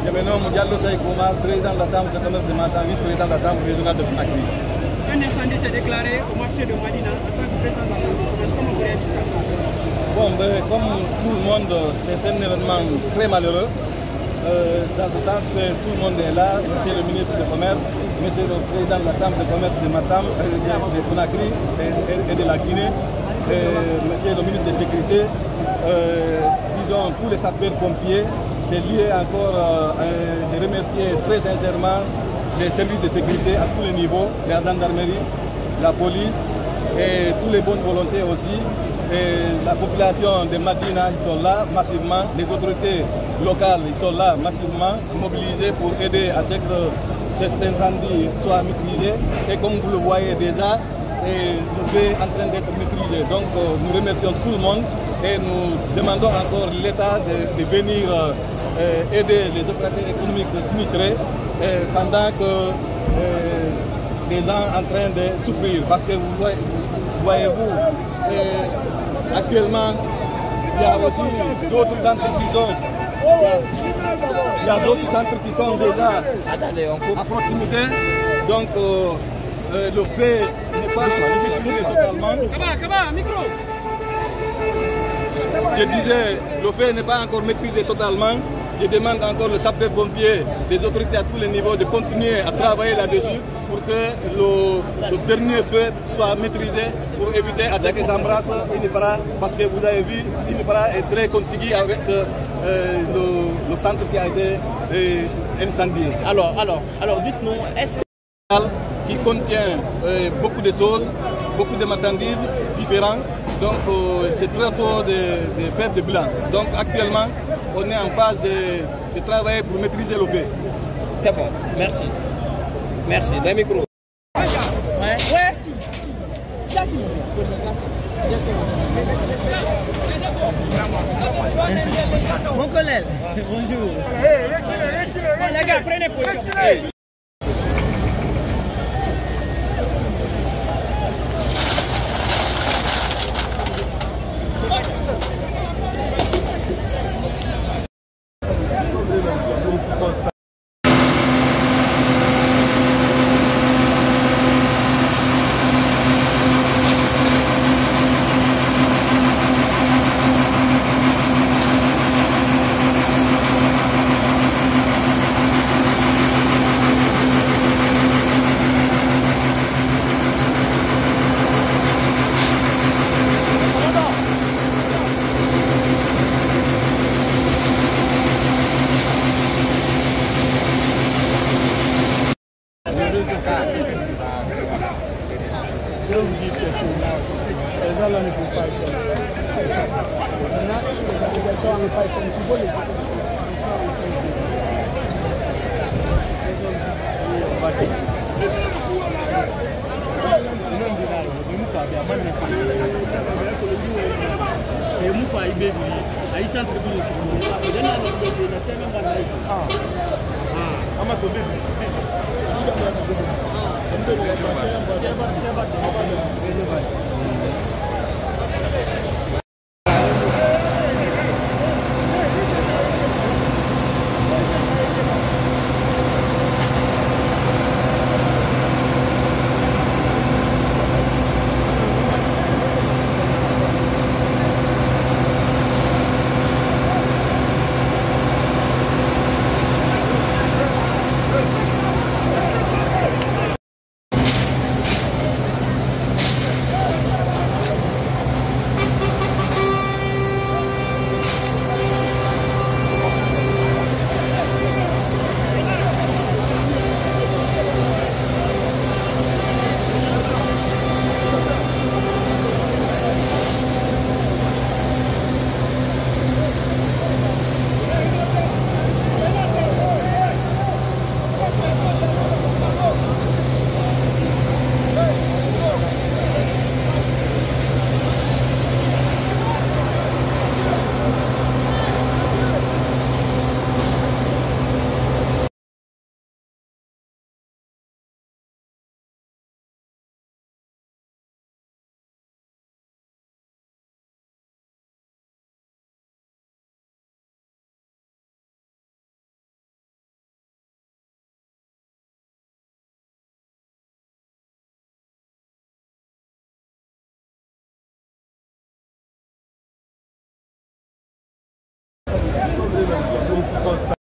Je me nomme Diallo Saïk Oumar, président de l'Assemblée de commerce de Matam, vice-président de l'Assemblée régionale de Conakry. Un incendie s'est déclaré au marché de Madina en tant que président de l'Assemblée de commerce. Comment vous réagissez à ça? Bon, comme tout le monde, c'est un événement très malheureux. Dans ce sens que tout le monde est là, monsieur le ministre du Commerce, monsieur le président de l'Assemblée de commerce de Matam, de Conakry et de la Guinée, monsieur le ministre de la Sécurité, disons tous les sapeurs-pompiers. C'est lié encore de remercier très sincèrement les services de sécurité à tous les niveaux, la gendarmerie, la police et toutes les bonnes volontés aussi. Et la population de Madina, ils sont là massivement, les autorités locales, ils sont là massivement mobilisés pour aider à ce que cet incendie soit maîtrisé. Et comme vous le voyez déjà, le fait est en train d'être maîtrisé. Donc nous remercions tout le monde et nous demandons encore l'État de venir aider les opérateurs économiques sinistrés pendant que les gens sont en train de souffrir. Parce que voyez-vous, actuellement, il y a aussi d'autres centres qui sont, déjà à proximité. Donc le fait n'est pas maîtrisé totalement. Je disais, le fait n'est pas encore maîtrisé totalement. Je demande encore le sapeur-pompier, les autorités à tous les niveaux de continuer à travailler là-dessus pour que le dernier feu soit maîtrisé pour éviter à ce que s'embrasse Inipara, parce que vous avez vu, Inipara est très contigu avec le centre qui a été incendié. Alors dites-nous, est-ce que qui contient beaucoup de choses, beaucoup de marchandises différentes. Donc c'est très tôt de faire des bilans. Donc actuellement, on est en phase de travailler pour maîtriser le fait. C'est bon, merci. Merci, d'un micro. Ouais. Mon collègue, bonjour. Bon, les gars, prenez position. constat.